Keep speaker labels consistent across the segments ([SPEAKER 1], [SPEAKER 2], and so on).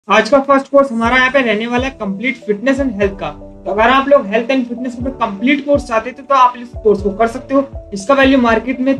[SPEAKER 1] आज का first course हमारा यहाँ पे रहने वाला है कंप्लीट फिटनेस एंड हेल्थ का। तो अगर आप लोग हेल्थ एंड फिटनेस के कंप्लीट कोर्स चाहते थे तो आप इस कोर्स को कर सकते हो। इसका वैल्यू मार्केट में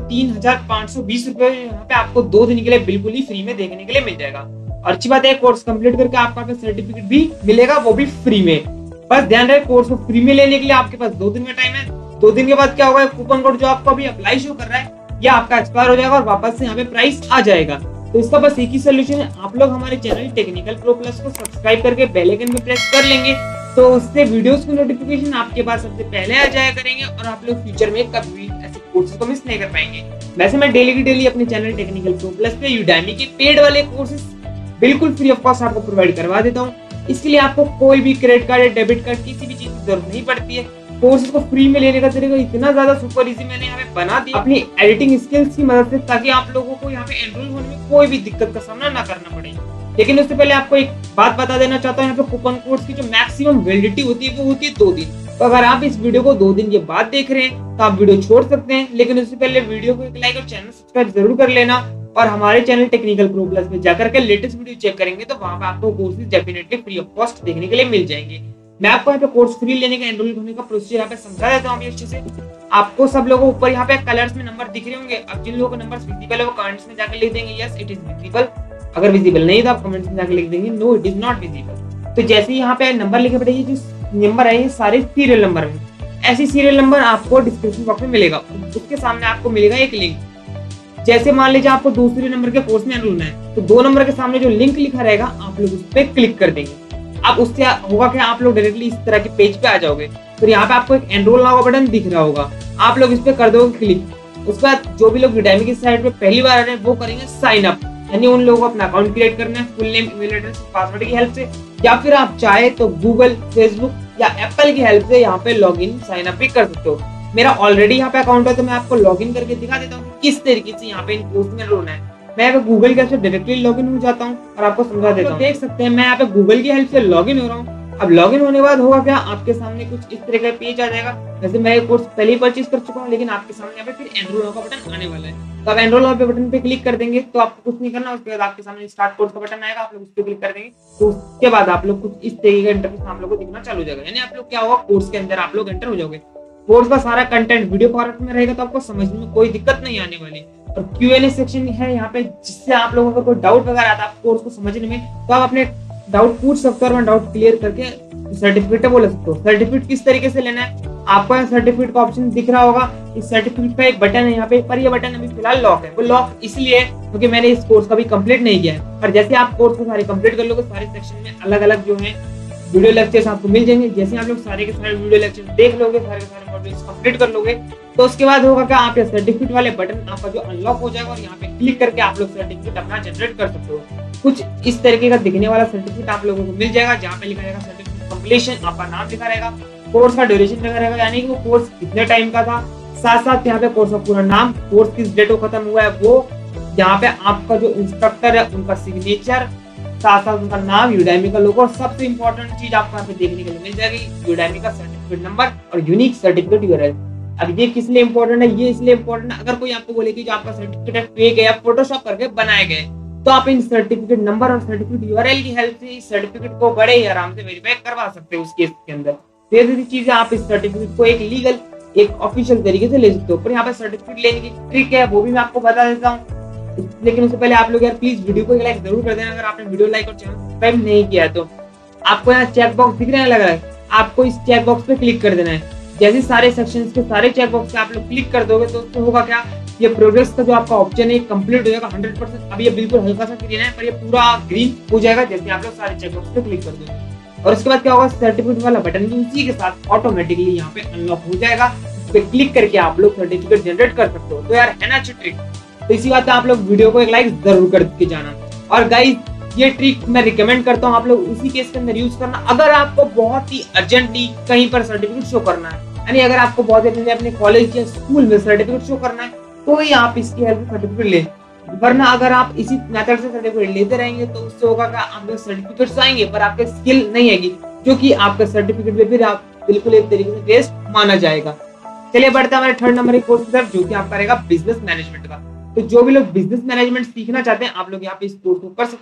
[SPEAKER 1] 3,520 रुपए यहाँ पे आपको 2 दिन के लिए बिल्कुल ही फ्री में देखने के लिए मिल जाएगा। और अच्छी बात है, कोर्स कंप्लीट करके आपका सर्टिफिकेट भी मिलेगा, वो भी फ्री में। बस ध्यान रहे, कोर्स को फ्री में लेने के लिए आपके पास 2 दिन का टाइम है। 2 दिन के बाद क्या होगा, कूपन कोड जो आपको अभी अप्लाई शो कर रहा है यह आपका एक्सपायर हो जाएगा और वापस से यहाँ पे प्राइस आ जाएगा। तो इसका बस एक ही सोल्यूशन है, आप लोग हमारे चैनल टेक्निकल प्रो प्लस को सब्सक्राइब करके बेल आइकन पे प्रेस कर लेंगे तो उससे वीडियोस की नोटिफिकेशन आपके पास सबसे पहले आ जाया करेंगे और आप लोग फ्यूचर में कभी भी ऐसे कोर्सेज को मिस नहीं कर पाएंगे। वैसे मैं डेली की डेली अपने चैनल टेक्निकल प्रो प्लस पे यूडेमी के पेड वाले कोर्सेज बिल्कुल फ्री ऑफ कॉस्ट आपको प्रोवाइड करवा देता हूँ। इसके लिए आपको कोई भी क्रेडिट कार्ड या डेबिट कार्ड किसी भी चीज की जरूरत नहीं पड़ती है। कोर्सेज को फ्री में लेने का तरीका इतना ज्यादा सुपर इजी मैंने यहाँ पे बना दिया अपनी एडिटिंग स्किल्स की मदद से, ताकि आप लोगों को यहाँ पे एनरोल होने में कोई भी दिक्कत का सामना ना करना पड़े। लेकिन उससे पहले आपको एक बात बता देना चाहता हूँ, यहाँ पे कूपन कोड्स की जो मैक्सिमम वैलिडिटी होती है वो होती है 2 दिन। तो अगर आप इस वीडियो को 2 दिन के बाद देख रहे हैं तो आप वीडियो छोड़ सकते हैं, लेकिन उससे पहले वीडियो को एक लाइक और चैनल सब्सक्राइब जरूर कर लेना। और हमारे चैनल टेक्निकल प्रो प्लस में जाकर के लेटेस्ट वीडियो चेक करेंगे तो वहां पर आपको courses definitely free of cost देखने के लिए मिल जाएंगे। मैं आपको यहाँ पे कोर्स फ्री लेने का एनरोल होने का प्रोसीजर यहाँ पे समझा देता हूँ अच्छे से। आपको सब लोगों ऊपर यहाँ पे कलर्स में नंबर दिख रहे होंगे। अब जिन लोगों को नंबर विजिबल है वो कमेंट्स में जाकर लिख देंगे यस इट इज विजिबल। अगर विजिबल नहीं तो आप कमेंट्स में जाकर लिख देंगे no it is not visible. तो जैसे ही यहाँ पे नंबर लिखे पड़े, ये जो नंबर है ये सारे सीरियल नंबर में, ऐसी सीरियल नंबर आपको डिस्क्रिप्शन बॉक्स में मिलेगा। उसके सामने आपको मिलेगा एक लिंक। जैसे मान लीजिए आपको दूसरे नंबर के कोर्स में एनरोल है तो 2 नंबर के सामने जो लिंक लिखा रहेगा आप लोग उस पर क्लिक कर देंगे। अब उससे होगा कि आप लोग डायरेक्टली इस तरह के पेज पे आ जाओगे। फिर यहाँ पे आपको एक एनरोल नाउ का बटन दिख रहा होगा, आप लोग इस पे कर दोगे क्लिक। उसके बाद जो भी लोग यूडेमी की साइट पे पहली बार आ रहे हैं वो करेंगे साइन अप, यानी उन लोगों को अपना अकाउंट क्रिएट करना है full name, email address, password की हेल्प से, या फिर आप चाहे तो गूगल, फेसबुक या एप्पल की हेल्प से यहाँ पे लॉग इन साइन अप भी कर सकते हो। मेरा ऑलरेडी यहाँ पे अकाउंट है तो मैं आपको लॉग इन करके दिखा देता हूँ किस तरीके से यहाँ पे इन कोर्स में एनरोल है। मैं यहाँ पे गूगल की हेल्प से डायरेक्टली लॉगिन हो जाता हूँ और आपको समझा देता हूँ। देख सकते हैं मैं यहाँ पे गूगल की हेल्प से लॉगिन हो रहा हूँ। अब लॉगिन होने के बाद होगा क्या, आपके सामने कुछ इस तरह का पेज आ जाएगा। वैसे मैं ये कोर्स पहले ही परचेज कर चुका हूँ, लेकिन आपके सामने यहाँ पे फिर एनरोल नाउ का बटन आने वाला है। तो आप एनरोल नाउ पे बटन पे क्लिक कर देंगे तो आपको कुछ नहीं करना। उसके बाद आपके सामने स्टार्ट कोर्स का बटन आएगा, आप लोग उस पर क्लिक कर देंगे तो उसके बाद आप लोग कुछ इस तरीके का इंटरफेस आप लोग को दिखना चालू हो जाएगा। यानी आप लोग क्या होगा, कोर्स के अंदर आप लोग एंटर हो जाओगे। कोर्स का सारा कंटेंट वीडियो फॉर्मेट में रहेगा तो आपको समझने में कोई दिक्कत नहीं आने वाली। और Q&A सेक्शन है यहाँ पे, जिससे आप लोगों को कोई डाउट वगैरह आता है कोर्स को समझने में तो आप अपने डाउट पूछ सकते हो और डाउट क्लियर करके सर्टिफिकेट वो ले सकते हो। सर्टिफिकेट किस तरीके से लेना है, आपको यहाँ सर्टिफिकेट का ऑप्शन दिख रहा होगा। इस सर्टिफिकेट का एक बटन है यहाँ पे, पर ये बटन अभी फिलहाल लॉक है। वो लॉक इसलिए है क्योंकि मैंने इस कोर्स का भी कंप्लीट नहीं किया है। और जैसे आप कोर्स को सारे कंप्लीट कर लोगे, सारे सेक्शन में अलग अलग जो है वीडियो लेक्चर्स आपको मिल जाएंगे। जैसे आप लोग सारे के सारे वीडियो लेक्चर्स देख लोगे, सारे के सारे मॉड्यूल्स कंप्लीट कर लोगे तो उसके बाद होगा क्या, आप ये सर्टिफिकेट वाले बटन आपका जो अनलॉक हो जाएगा और यहाँ पे क्लिक करके आप लोग सर्टिफिकेट अपना जनरेट कर सकते हो। कुछ इस तरीके का दिखने वाला सर्टिफिकेट आप लोगों को मिल जाएगा, जहाँ पे लिखा रहेगा सर्टिफिकेट कंप्लीशन, आपका नाम लिखा रहेगा, कोर्स का ड्यूरेशन लिखा रहेगा, यानी कि वो कोर्स कितने टाइम का था, साथ साथ यहाँ पे कोर्स का पूरा नाम, कोर्स किस डेट को खत्म हुआ है वो, यहाँ पे आपका जो इंस्ट्रक्टर है उनका सिग्नेचर, साथ साथ उनका नाम, यूडेमी का लोगो, और सबसे इंपॉर्टेंट चीज आपको यहाँ पे देखने के लिए मिल जाएगी यूडेमी का सर्टिफिकेट नंबर और यूनिक सर्टिफिकेट यूआरएल। अब ये किस लिए इंपॉर्टेंट है, ये इसलिए इंपॉर्टेंट है अगर कोई आपको बोले कि जो आपका सर्टिफिकेट है फेक है या फोटोशॉप करके बनाए गए तो आप इन सर्टिफिकेट नंबर और सर्टिफिकेट यूआरएल की हेल्प से इस सर्टिफिकेट को बड़े ही आराम से वेरीफाई करवा सकते हो उस केस के अंदर। तो ये सारी चीजें आप इस सर्टिफिकेट को एक लीगल, एक ऑफिशियल तरीके से ले सकते हो। पर यहाँ पे सर्टिफिकेट लेने की ट्रिक है वो भी मैं आपको बता देता हूँ, लेकिन उससे पहले आप लोग यार प्लीज वीडियो को एक लाइक जरूर कर देना। अगर आपने वीडियो लाइक और चैनल सब्सक्राइब नहीं किया है तो आपको यहाँ चेक बॉक्स दिख रहा है लग रहा है, आपको इस चेक बॉक्स पे क्लिक कर देना है। जैसे सारे सेक्शंस के सारे चेक बॉक्स पे आप लोग क्लिक कर दोगे तो उससे होगा क्या, ये प्रोग्रेस का जो आपका ऑप्शन है कंप्लीट हो जाएगा 100%। अभी ये बिल्कुल हल्का सा ग्रीन है पर ये पूरा ग्रीन हो जाएगा जैसे आप लोग सारे चेक बॉक्स पे क्लिक कर दोगे। और उसके बाद क्या होगा, सर्टिफिकेट वाला बटन भी उसी के साथ ऑटोमेटिकली यहाँ पे अनलॉक हो जाएगा। उस पर क्लिक करके आप लोग सर्टिफिकेट जनरेट कर सकते हो। तो यार है ना अच्छी ट्रिक। तो इसी बात पे आप लोग वीडियो को एक लाइक जरूर करके जाना। और गाइस ये ट्रिक मैं रिकमेंड करता हूँ आप लोग उसी केस के अंदर यूज करना अगर आपको बहुत ही अर्जेंटली कहीं पर सर्टिफिकेट शो करना है, यानी अगर आपको बहुत ही अपने कॉलेज या स्कूल में सर्टिफिकेट शो करना है तो ही आप इसकी हेल्प से सर्टिफिकेट ले। वरना अगर आप इसी मेथड से सर्टिफिकेट लेते रहेंगे तो उससे होगा कि आपके सर्टिफिकेट्स आएंगे पर आपके स्किल नहीं आएगी, जो कि आपका सर्टिफिकेट में फिर आप बिल्कुल एक तरीके से वेस्ट माना जाएगा। चलिए बढ़ते हैं हमारे 3rd नंबर के कोर्स की तरफ, जो कि आपका रहेगा बिजनेस मैनेजमेंट का। तो जो भी लोग बिजनेस मैनेजमेंट सीखना चाहते हैं आप लोग यहाँ पे इस कोर्स को कर सकते हैं।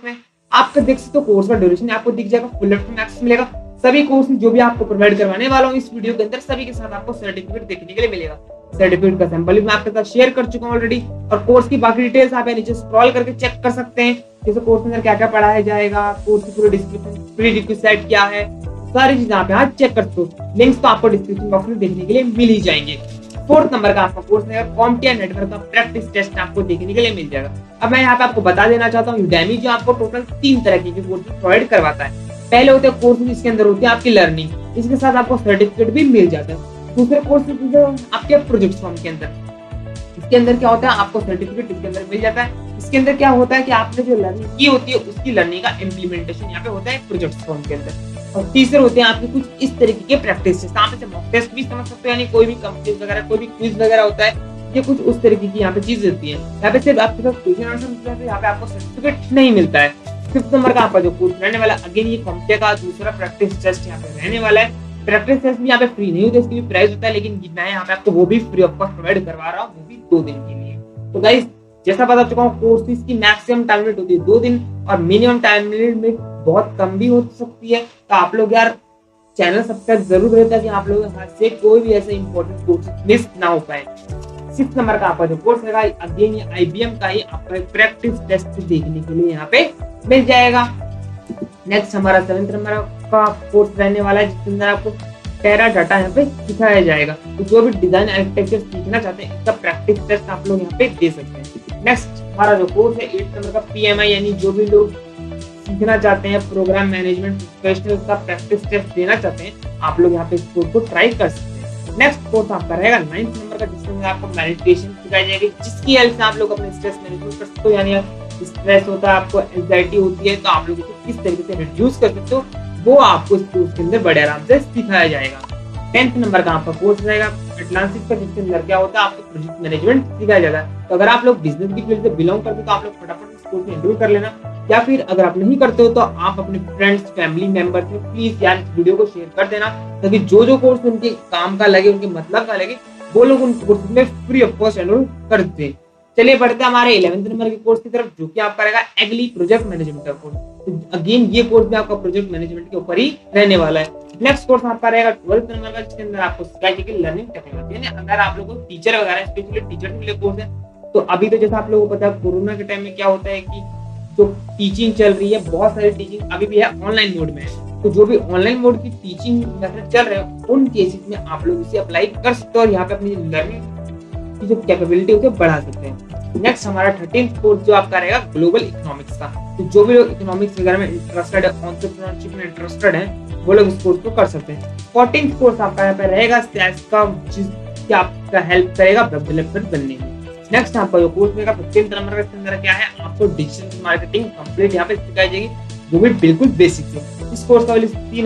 [SPEAKER 1] आपका देख सकते हो कोर्स का ड्यूरेशन आपको दिख जाएगा, फुल लेफ्ट में एक्सेस मिलेगा। सभी कोर्स जो भी आपको प्रोवाइड करवाने वाला हूँ इस वीडियो के अंदर, सभी के साथ आपको सर्टिफिकेट देखने के लिए मिलेगा। सर्टिफिकेट का सैंपल भी मैं आपके साथ शेयर कर चुका हूँ ऑलरेडी, और कोर्स की बाकी डिटेल्स आप नीचे स्क्रॉल करके चेक कर सकते हैं। जैसे कोर्स के अंदर क्या क्या पढ़ाया जाएगा, कोर्स की पूरी डिस्क्रिप्शन, प्री रिक्विजिट क्या है, सारी चीजें आप यहाँ चेक कर सकते हो। लिंक्स तो आपको डिस्क्रिप्शन बॉक्स में देखने के लिए मिल ही जाएंगे। 4th नंबर का आपका कोर्स है CompTIA नेटवर्क का प्रैक्टिस टेस्ट आपको देखने के लिए मिल जाएगा। अब मैं यहाँ पे आपको बता देना चाहता हूँ Udemy जो आपको टोटल 3 तरह के कोर्स प्रोवाइड करवाता है। पहले होते हैं कोर्स जिसके अंदर होती है आपकी लर्निंग, इसके साथ आपको सर्टिफिकेट भी मिल जाता है। दूसरे कोर्स आपके प्रोजेक्ट फॉर्म के अंदर, इसके अंदर क्या होता है आपको सर्टिफिकेट इसके अंदर मिल जाता है। इसके अंदर क्या होता है कि आपने जो लर्निंग की होती है उसकी लर्निंग का इम्प्लीमेंटेशन यहाँ पे होता है प्रोजेक्ट फॉर्म के अंदर। और तीसरे होते हैं आपके कुछ इस तरीके के प्रैक्टिस टेस्ट, आप इसे मॉक टेस्ट भी समझ सकते हो, यानी कोई भी कंपनी वगैरह कोई भी क्विज वगैरह होता है, ये कुछ उस तरीके की यहाँ पे चीज होती है। यहाँ पे सिर्फ आपके पास क्वेश्चन आंसर मिलता है, यहाँ पे आपको सर्टिफिकेट नहीं मिलता है। 5th नंबर का आपका जो कोर्स रहने वाला, अगेन ये CompTIA का दूसरा प्रैक्टिस टेस्ट यहाँ पे रहने वाला है। प्रैक्टिस टेस्ट भी यहाँ पे फ्री नहीं होता, इसकी भी प्राइस होता है, लेकिन मैं यहाँ पे आपको वो भी फ्री ऑफ कॉस्ट प्रोवाइड करवा रहा हूँ, वो भी 2 दिन के लिए। तो गाइस जैसा बता चुका हूँ कोर्स की मैक्सिमम टाइम लिमिट होती है 2 दिन, और मिनिमम टाइम लिमिट बहुत कम भी हो सकती है। तो आप लोग यार चैनल सब्सक्राइब जरूर करें ताकि आप लोगों के हाथ से कोई भी ऐसे इंपॉर्टेंट कोर्स मिस ना हो पाए। 6th नंबर का आपका जो कोर्स है अगेन ये IBM का ही आपका एक प्रैक्टिस टेस्ट देखने के लिए यहाँ पे मिल जाएगा। नेक्स्ट हमारा 7th नंबर का कोर्स रहने वाला है जिसके अंदर आपको टेराडाटा यहाँ पे सिखाया जाएगा। तो जो भी डिजाइन आर्किटेक्चर सीखना चाहते हैं इसका प्रैक्टिस टेस्ट आप लोग यहाँ पे दे सकते हैं। नेक्स्ट हमारा जो कोर्स है 8th नंबर का PMI, यानी जो भी लोग सीखना चाहते हैं प्रोग्राम मैनेजमेंट प्रोफेशनल का प्रैक्टिस टेस्ट देना चाहते हैं, आप लोग यहाँ पे इस कोर्स को ट्राई कर सकते हैं। नेक्स्ट कोर्स आपका रहेगा 9th नंबर का जिसके अंदर आपको मेडिटेशन सिखाई जाएगी, जिसकी हेल्प से आप लोग अपने स्ट्रेस मैनेजमेंट कर सकते हो। यानी स्ट्रेस होता है, आपको एंजाइटी होती है, तो आप लोग इसे किस तरीके से रिड्यूस कर सकते हो वो आपको इस कोर्स के अंदर बड़े आराम से सिखाया जाएगा। 10th नंबर का आपका कोर्स रहेगा एटलांटिक का जिसके अंदर क्या होता है आपको प्रोजेक्ट मैनेजमेंट सिखाया जाता है। तो अगर आप लोग बिजनेस की फील्ड से बिलोंग करते हो तो आप लोग फटाफट इस कोर्स में एनरोल कर लेना, या फिर अगर आप नहीं करते हो तो आप अपने फ्रेंड्स फैमिली मेंबर्स में प्लीज यार इस वीडियो को शेयर कर देना, ताकि जो कोर्स उनके काम का लगे, उनके मतलब का लगे, वो लोग उन कोर्स में फ्री ऑफ कॉस्ट एनरोल कर दें। चलिए बढ़ते हैं हमारे 11th नंबर के कोर्स की तरफ, जो कि आपका रहेगा एग्ली प्रोजेक्ट मैनेजमेंट का कोर्स। तो अगेन ये कोर्स भी आपका प्रोजेक्ट मैनेजमेंट के ऊपर ही रहने वाला है। नेक्स्ट कोर्स आपका रहेगा 12th नंबर का जिसके अंदर आपको सिखाई जाएगी लर्निंग टेक्नोलॉजी। यानी अगर आप लोगों को टीचर वगैरह स्पेशली टीचर के लिए कोर्स है, तो अभी तो जैसा आप लोगों को पता है कोरोना के टाइम में क्या होता है कि जो टीचिंग चल रही है, बहुत सारी टीचिंग अभी भी है ऑनलाइन मोड में है। तो जो भी ऑनलाइन मोड की टीचिंग मेथड चल रहे हैं उन केसेस में आप लोग इसे अप्लाई कर सकते हो और यहाँ पे अपनी लर्निंग की जो कैपेबिलिटी होती है बढ़ा सकते हैं। नेक्स्ट हमारा 13th कोर्स जो आपका रहेगा ग्लोबल इकोनॉमिक्स का। तो जो भी लोग इकोनॉमिक्स वगैरह में इंटरेस्टेड है, एंटरप्रेन्योरशिप में इंटरेस्टेड है, वो लोग इस कोर्स को कर सकते हैं। 14th कोर्स आपका यहाँ पे रहेगा सेल्स का, जिससे आपका हेल्प करेगा वेब डेवलपर बनने में। नेक्स्ट आपका जो कोर्स रहेगा 15th नंबर के अंदर क्या है आपको डिजिटल मार्केटिंग कंप्लीट यहाँ पे सिखाई जाएगी, वो भी बिल्कुल बेसिक है। इस कोर्स का वैल्यू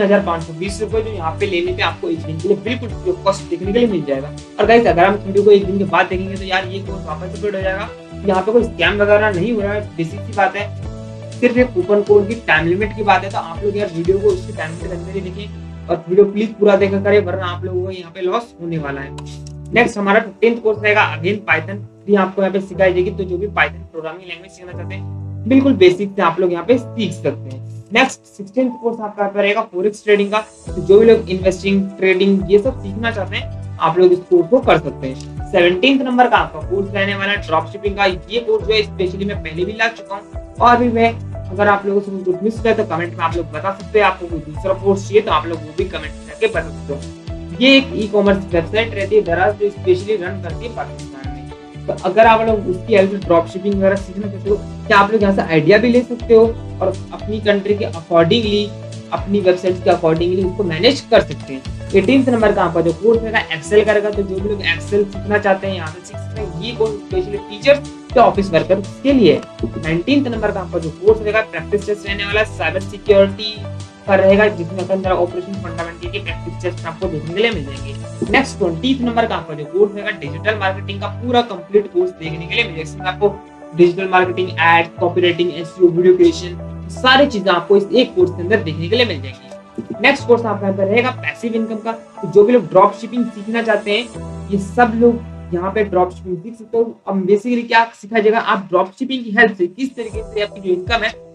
[SPEAKER 1] 3520 रुपए, जो यहाँ पे लेने पे आपको 1 दिन के लिए बिल्कुल फ्री ऑफ कॉस्ट देखने के लिए मिल जाएगा। और गाइस अगर हम वीडियो को 1 दिन के बाद देखेंगे तो यार ये कोर्स वापस अपलोड हो जाएगा। यहाँ पे कोई स्कैम वगैरह नहीं हो रहा है, बेसिक सी बात है, सिर्फ एक कूपन कोड की टाइम लिमिट की बात है। तो आप लोग यार वीडियो को उसकी टाइम लिमिट के अंदर ही देखें और वीडियो प्लीज पूरा देखा करें, वरना आप लोगों को यहाँ पे लॉस होने वाला है। नेक्स्ट हमारा 15th कोर्स रहेगा अगेन पाइथन, भी आपको यहाँ पे सिखाई जाएगी। तो जो भी पाइथन प्रोग्रामिंग लैंग्वेज सीखना चाहते हैं बिल्कुल बेसिक से आप लोग यहाँ पे सीख सकते हैं। नेक्स्ट 16th कोर्स आपका रहेगा फॉरेक्स ट्रेडिंग का। तो जो भी लोग इन्वेस्टिंग ट्रेडिंग ये सब सीखना चाहते हैं आप लोग इस कोर्स को कर सकते हैं। 17th नंबर का आपका कोर्स रहने वाला है ड्रॉप शिपिंग का। ये कोर्स जो है स्पेशली मैं पहले भी ला चुका हूँ, और भी मैं अगर आप लोगों से कुछ मिस है तो कमेंट में आप लोग बता सकते हैं। आपको कोई दूसरा कोर्स चाहिए तो आप लोग वो भी कमेंट करके बता सकते हो। ये एक ई कॉमर्स वेबसाइट रहती है दराज, जो स्पेशली रन करती है पाकिस्तान में। तो अगर आप लोग उसकी हेल्प से ड्रॉप शिपिंग वगैरह सीखना चाहते हो क्या आप लोग यहाँ से आइडिया भी ले सकते हो और अपनी कंट्री के अकॉर्डिंगली, अपनी वेबसाइट के अकॉर्डिंगली उसको मैनेज कर सकते हैं। 18th नंबर का आपका जो कोर्स रहेगा एक्सेल करेगा। तो जो भी लोग एक्सेल सीखना चाहते हैं यहाँ से सीख सकते हैं। ये कोर्स स्पेशली टीचर्स के ऑफिस वर्कर के लिए। 19th नंबर का आपका जो कोर्स रहेगा प्रैक्टिस टेस्ट रहने वाला साइबर सिक्योरिटी का रहेगा, जिसमें अंदर ऑपरेशन फंडामेंटल के प्रैक्टिस टेस्ट आपको देखने के लिए मिल जाएंगे। नेक्स्ट 20th नंबर का आपका जो कोर्स रहेगा डिजिटल मार्केटिंग का पूरा कंप्लीट कोर्स देखने के लिए मिलेगा। इसमें आपको digital marketing, ad, copywriting, SEO, video creation, सारी चीजें आपको इस एक कोर्स के अंदर देखने के लिए मिल जाएंगी। नेक्स्ट कोर्स आपका रहेगा पैसिव इनकम का। तो जो भी लोग ड्रॉप शिपिंग सीखना चाहते हैं ये सब लोग यहाँ पे ड्रॉप शिपिंग सीख सकते हो। अब बेसिकली क्या सिखाया जाएगा, आप ड्रॉप शिपिंग की हेल्प से किस तरीके से आपकी जो इनकम है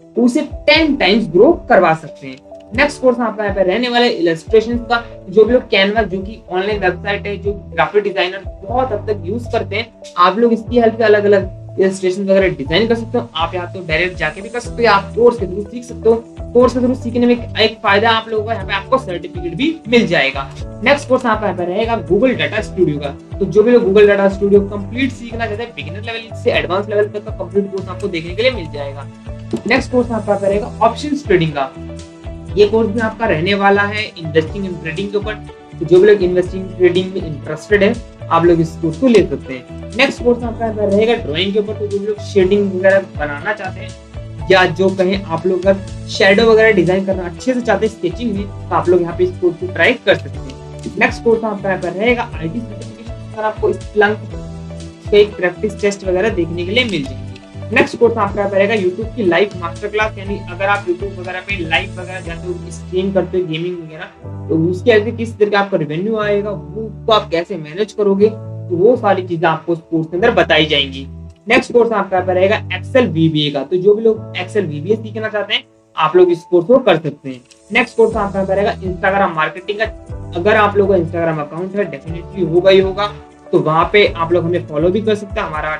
[SPEAKER 1] तो उसे 10 टाइम्स ग्रो करवा सकते हैं। नेक्स्ट कोर्स आपका यहाँ पे रहने वाला है इलस्ट्रेशन का। जो भी लोग कैनवा, जो कि ऑनलाइन वेबसाइट है, जो ग्राफिक डिजाइनर बहुत हद तक यूज करते हैं, आप लोग इसकी हेल्प से अलग अलग इलस्ट्रेशन वगैरह डिजाइन कर सकते हो। आप यहाँ तो डायरेक्ट जाके भी कर सकते हो, आप कोर्स के थ्रू सीख सकते हो। कोर्स के थ्रू सीखने में एक फायदा आप लोगों को यहाँ पे आपको सर्टिफिकेट भी मिल जाएगा। नेक्स्ट कोर्स आपका यहाँ पे रहेगा गूगल डाटा स्टूडियो का। तो जो भी लोग गूगल डाटा स्टूडियो कंप्लीट सीखना चाहते हैं, बिगिनर लेवल से एडवांस लेवल तक का कंप्लीट कोर्स आपको देखने के लिए मिल जाएगा। नेक्स्ट कोर्स आपका रहेगा ऑप्शंस ट्रेडिंग का। ये कोर्स भी आपका रहने वाला है इन्वेस्टिंग इन ट्रेडिंग के ऊपर। तो जो भी लोग इन्वेस्टिंग ट्रेडिंग में इंटरेस्टेड है, आप लोग इस कोर्स को ले सकते हैं। नेक्स्ट कोर्स आपका रहेगा ड्राइंग के ऊपर। तो जो भी लोग शेडिंग वगैरह बनाना चाहते हैं, या जो कहें आप लोग अगर शेडो वगैरह डिजाइन करना अच्छे से चाहते हैं स्केचिंग में, तो आप लोग यहाँ पे इस कोर्स को ट्राई कर सकते हैं। नेक्स्ट कोर्स आपका रहेगा आईटी सर्टिफिकेशन। अगर आपको स्प्लंक के एक प्रैक्टिस टेस्ट वगैरह देखने के लिए मिल जाएंगे। नेक्स्ट कोर्स आपका रहेगा यूट्यूब की लाइव मास्टर क्लास। यानी अगर आप यूट्यूब वगैरह पे लाइव वगैरह जाते हो, स्ट्रीम करते हो गेमिंग वगैरह, तो उसके ऐसे किस तरह का आपका रेवेन्यू आएगा, वो तो आप कैसे मैनेज करोगे, तो वो सारी चीजें आपको इस कोर्स के अंदर बताई जाएंगी। नेक्स्ट कोर्स आपका रहेगा एक्सेल वीबीए का। तो जो भी लोग एक्सेल वीबीए सीखना चाहते हैं, आप लोग इस कोर्स को कर सकते हैं। नेक्स्ट कोर्स आपका रहेगा इंस्टाग्राम मार्केटिंग का। अगर आप लोगों का इंस्टाग्राम अकाउंट है, डेफिनेटली होगा ही होगा, तो वहां पे आप लोग हमें फॉलो भी कर सकते हैं। हमारा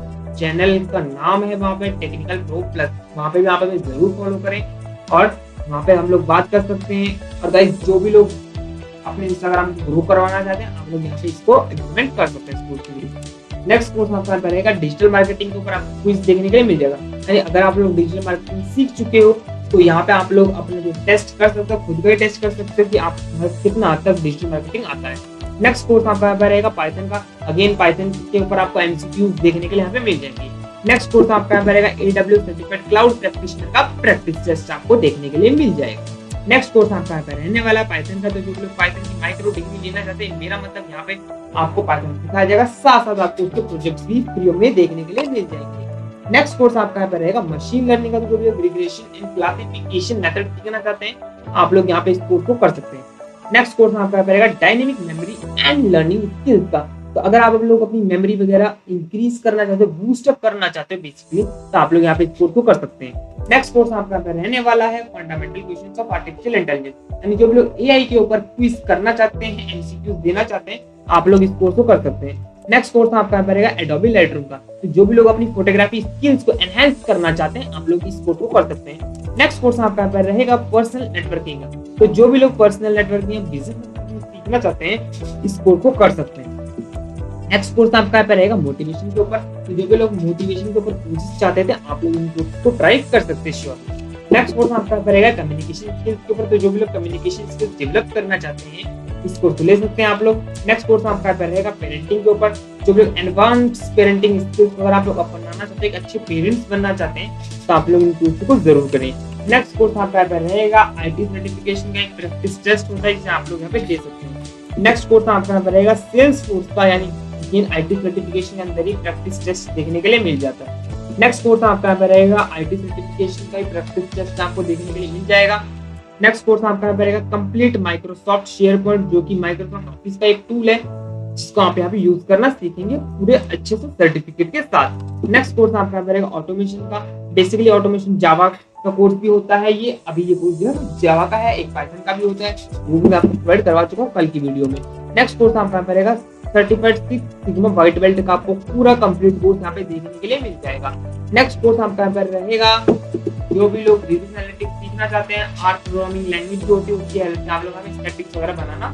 [SPEAKER 1] चैनल का नाम है वहां पे टेक्निकल प्रो प्लस, वहां पे भी आप हमें जरूर फॉलो करें और वहां पे हम लोग बात कर सकते हैं। और गाइस, जो भी लोग अपने इंस्टाग्राम को ग्रो करवाना चाहते हैं, आप लोग यहाँ पे इसको इम्प्लीमेंट कर सकते हैं इस कोर्स के लिए। नेक्स्ट कोर्स आपका रहेगा डिजिटल मार्केटिंग के ऊपर। आपको क्विज देखने के लिए मिल जाएगा। यानी अगर आप लोग डिजिटल मार्केटिंग सीख चुके हो, तो यहाँ पे आप लोग अपने जो टेस्ट कर सकते हो, खुद का ही टेस्ट कर सकते हो कि आप कितना हद तक डिजिटल मार्केटिंग आता है। नेक्स्ट कोर्स आपका रहेगा पाइथन का। अगेन पाइथन के ऊपर आपको एमसीक्यूज देखने के लिए यहाँ पे मिल जाएंगे। नेक्स्ट कोर्स आपका रहेगा AWS सर्टिफाइड क्लाउड प्रैक्टिशनर का प्रैक्टिस टेस्ट आपको देखने के लिए मिल जाएगा। नेक्स्ट कोर्स आपका रहने वाला पाइथन का। तो जो लोग पाइथन की माइक्रो डिग्री लेना चाहते हैं, मेरा मतलब यहाँ पे आपको पाइथन सिखाया जाएगा, साथ साथ आपको उसके प्रोजेक्ट्स भी फ्री में देखने के लिए मिल जाएंगे। नेक्स्ट कोर्स आपका रहेगा मशीन लर्निंग का। तो जो रिग्रेशन एंड क्लासिफिकेशन मेथड सीखना चाहते हैं, आप लोग यहाँ पे इस कोर्स को कर सकते हैं। नेक्स्ट कोर्स आपका रहेगा dynamic memory and learning skills का। तो अगर आप लोग अपनी मेमोरी वगैरह इंक्रीज करना चाहते हो, बूस्ट अप करना चाहते हो बेसिकली, तो आप लोग यहाँ पे इस कोर्स को कर सकते हैं। नेक्स्ट कोर्स आपका रहने वाला है fundamental questions of artificial intelligence. यानी जो भी लोग एआई के ऊपर क्विज करना चाहते हैं, एमसीक्यूज देना चाहते हैं, आप लोग इस कोर्स को कर सकते हैं। नेक्स्ट कोर्स आपका रहेगा एडोबी लाइटरूम का। तो जो भी लोग अपनी फोटोग्राफी स्किल्स को एनहांस करना चाहते हैं, आप लोग इस कोर्स को कर सकते हैं। नेक्स्ट कोर्स आपका रहेगा पर्सनल नेटवर्किंग का। तो जो भी लोग पर्सनल नेटवर्किंग बिजनेस सीखना चाहते हैं, इस कोर्स को कर सकते हैं। नेक्स्ट कोर्स आपका रहेगा मोटिवेशन के ऊपर। तो जो भी लोग मोटिवेशन के ऊपर कोर्सेज चाहते थे, आप लोग इन कोर्स को ट्राई कर सकते हैं श्योर। नेक्स्ट कोर्स आपका रहेगा कम्युनिकेशन स्किल्स के ऊपर। तो जो भी लोग कम्युनिकेशन स्किल्स डेवलप करना चाहते हैं, इस कोर्स को ले सकते हैं आप लोग। नेक्स्ट कोर्स आपका रहेगा पेरेंटिंग के ऊपर। जो लोग एडवांस पेरेंटिंग स्किल्स अगर आप लोग अपनाना चाहते हैं, एक अच्छे पेरेंट्स बनना चाहते हैं, तो आप लोग इन कोर्स को जरूर करें। नेक्स्ट कोर्स आपका रहेगा आईटी सर्टिफिकेशन का। एक प्रैक्टिस टेस्ट होता है जिसे आप लोग यहाँ पे दे सकते हैं। नेक्स्ट कोर्स आपका रहेगा सेल्स फोर्स का। यानी आईटी सर्टिफिकेशन के अंदर ही प्रैक्टिस टेस्ट देखने के लिए मिल जाता है। नेक्स्ट कोर्स आपका रहेगा आईटी सर्टिफिकेशन का ही प्रैक्टिस टेस्ट आपको देखने के लिए मिल जाएगा। नेक्स्ट कोर्स आपका रहेगा कंप्लीट माइक्रोसॉफ्ट शेयरपॉइंट, जो कि माइक्रोसॉफ्ट ऑफिस का एक टूल है, जिसको आप यहाँ पे यूज करना सीखेंगे पूरे अच्छे से सर्टिफिकेट के साथ। नेक्स्ट कोर्स आपका रहेगा ऑटोमेशन का। बेसिकली ऑटोमेशन जावा का कोर्स भी होता है। ये अभी ये कोर्स जो है जावा का है, एक पाइथन का भी होता है, वो भी मैं आपको प्रोवाइड करवा चुका हूँ कल की वीडियो में। नेक्स्ट कोर्स आपका रहेगा certified six sigma white belt का। आपको पूरा कंप्लीट कोर्स यहाँ पे देखने के लिए मिल जाएगा। नेक्स्ट कोर्स आपका रहेगा जो भी लोग बिजनेस एनालिटिक्स सीखना चाहते हैं, आर प्रोग्रामिंग लैंग्वेज जो होती है उसकी हेल्प से आप लोग हमें स्टैटिस्टिक्स वगैरह बनाना।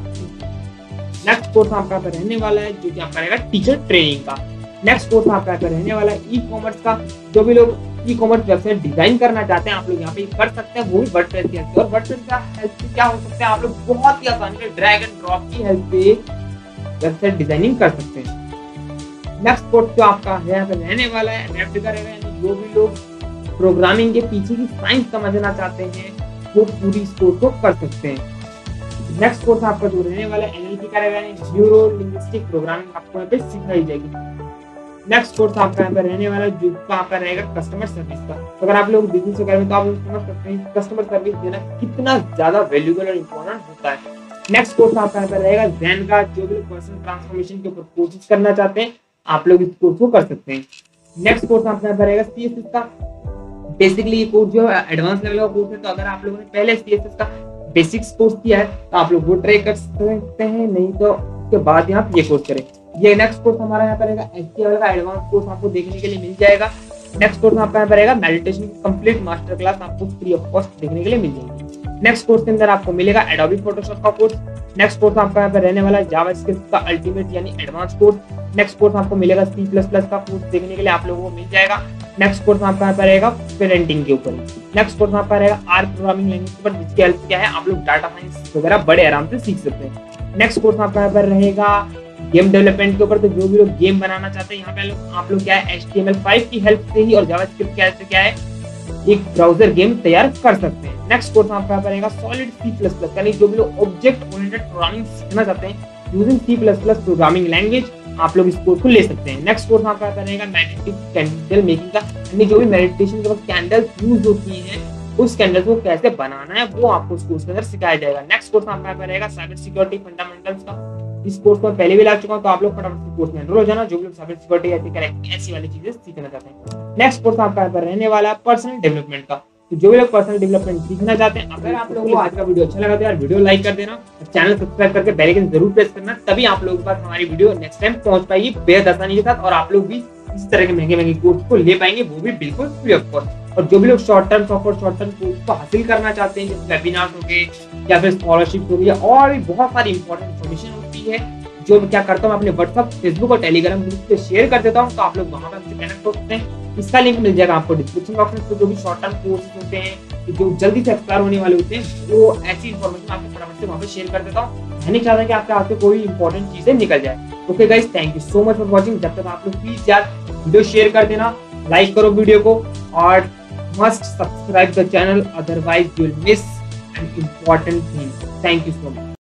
[SPEAKER 1] नेक्स्ट कोर्स आपका रहने वाला है जो कि आपका रहेगा टीचर ट्रेनिंग का। नेक्स्ट कोर्स आपका रहने वाला है ई कॉमर्स का। जो भी लोग ई कॉमर्स वेबसाइट डिजाइन करना चाहते हैं, आप लोग यहाँ पे कर सकते हैं, वो भी वर्डप्रेस की हेल्प से। और वर्डप्रेस का हेल्प से क्या हो सकता है, आप लोग बहुत ही आसानी से ड्रैग एंड ड्रॉप की हेल्प से वेबसाइट डिजाइनिंग कर सकते हैं। नेक्स्ट कोर्स जो आपका है यहाँ पे रहने वाला है एनएफटी का रहेगा। यानी जो भी लोग प्रोग्रामिंग के पीछे की साइंस समझना चाहते हैं, वो पूरी इस कोर्स को कर सकते हैं। नेक्स्ट कोर्स आपका जो रहने वाला है एनएलपी का रहेगा। न्यूरो लिंग्विस्टिक प्रोग्रामिंग आपको यहाँ पे सिखाई जाएगी। नेक्स्ट कोर्स आपका यहाँ पे रहने वाला है जो आपका रहेगा कस्टमर सर्विस का। तो अगर आप लोग बिजनेस वगैरह में, तो आप लोग समझ सकते हैं कस्टमर सर्विस देना कितना ज्यादा वैल्यूएबल और इम्पोर्टेंट होता है। नेक्स्ट कोर्स आपका यहाँ पे रहेगा ज़ेन का। जो भी लोग पर्सनल ट्रांसफॉर्मेशन के ऊपर कोर्सेज करना चाहते हैं, आप लोग इस कोर्स को कर सकते हैं। नेक्स्ट कोर्स आपका यहाँ पे रहेगा सीएसएस का। बेसिकली ये कोर्स जो है एडवांस लेवल का कोर्स है, तो अगर आप लोगों ने पहले CSS का बेसिक्स कोर्स किया है तो आप लोग वो ट्राई कर सकते हैं, नहीं तो उसके बाद यहाँ ये कोर्स करें। ये नेक्स्ट कोर्स हमारा यहाँ पर रहेगा HTML का एडवांस कोर्स आपको देखने के लिए मिल जाएगा। नेक्स्ट कोर्स आपका यहाँ पर रहेगा मेडिटेशन की कंप्लीट मास्टर क्लास, आपको फ्री ऑफ कॉस्ट देखने के लिए मिल जाएगी। नेक्स्ट कोर्स के अंदर आपको मिलेगा एडोबी फोटोशॉप का कोर्स। नेक्स्ट कोर्स आपका यहाँ पर रहने वाला है जावास्क्रिप्ट का अल्टीमेट यानी एडवांस कोर्स। नेक्स्ट कोर्स आपको मिलेगा C++ का कोर्स देखने के लिए आप लोगों को मिल जाएगा। नेक्स्ट कोर्स आपका यहाँ पर रहेगा पेरेंटिंग के ऊपर। नेक्स्ट कोर्स आपका रहेगा आर प्रोग्रामिंग लैंग्वेज के ऊपर, जिसकी हेल्प क्या है आप लोग डाटा साइंस वगैरह बड़े आराम से सीख सकते हैं। नेक्स्ट कोर्स आपका यहाँ पर रहेगा गेम डेवलपमेंट के ऊपर, तो जो भी लोग गेम बनाना चाहते हैं यहाँ पे आप लोग क्या है HTML5 की हेल्प से ही और जावास्क्रिप्ट की हेल्प से क्या है एक ब्राउजर गेम तैयार कर सकते हैं। नेक्स्ट कोर्स आपका यहाँ पर रहेगा सॉलिड C++, यानी जो भी लोग ऑब्जेक्ट ओरिएंटेड प्रोग्रामिंग सीखना चाहते हैं यूजिंग C++ प्रोग्रामिंग लैंग्वेज, आप लोग इस कोर्स को ले सकते हैं। नेक्स्ट कोर्स आपका रहेगा मेडिटेटिव कैंडल मेकिंग का, यानी जो भी मेडिटेशन के वक्त कैंडल्स यूज होती हैं उस कैंडल्स को कैसे बनाना है वो आपको उस कोर्स के अंदर सिखाया जाएगा। नेक्स्ट कोर्स आपका रहेगा साइबर सिक्योरिटी फंडामेंटल्स का। इस कोर्स को पहले भी ला चुका हूं, तो आप लोग फटाफट कोर्स में एनरोल हो जाना जो भी लोग साइबर सिक्योरिटी ऐसी वाली चीजें सीखना चाहते हैं। नेक्स्ट कोर्स आपका रहने वाला है पर्सनल डेवलपमेंट का, तो जो भी लोग पर्सनल डेवलपमेंट सीखना चाहते हैं, अगर आप लोगों को आज का वीडियो अच्छा लगा तो यार वीडियो लाइक कर देना, चैनल सब्सक्राइब करके बेल आइकन जरूर प्रेस करना, तभी आप लोगों के पास हमारी वीडियो नेक्स्ट टाइम पहुंच पाएगी बेहद आसानी के साथ, और आप लोग भी इस तरह के महंगे कोर्स को ले पाएंगे, वो भी बिल्कुल फ्री ऑफ कॉस्ट। और जो भी लोग शॉर्ट टर्म कोर्स को हासिल करना चाहते हैं, जैसे वेबिनार हो गए या फिर स्कॉलरशिप हो गई और भी बहुत सारी इंपॉर्टेंट इन्फॉर्मेशन होती है, जो मैं क्या करता हूँ अपने व्हाट्सएप, फेसबुक और टेलीग्राम ग्रुप पे शेयर कर देता हूँ, तो आप लोग वहां पर हमसे कनेक्ट हो सकते हैं। इसका लिंक मिल जाएगा आपको डिस्क्रिप्शन बॉक्स में। तो जो भी शॉर्ट टर्म कोर्सेज होते हैं जो जल्दी से एक्सपायर होने वाले होते हैं, वो ऐसी इन्फॉर्मेशन आपको फटाफट से वहां पे शेयर कर देता हूँ। मैं नहीं चाहता कि आपके हाथ से कोई इंपॉर्टेंट चीजें निकल जाए। Okay guys, thank you so much for watching. जब तक आप लोग प्लीज यार वीडियो शेयर कर देना, लाइक करो वीडियो को और must subscribe the channel, otherwise you will miss an important thing. Thank you so much.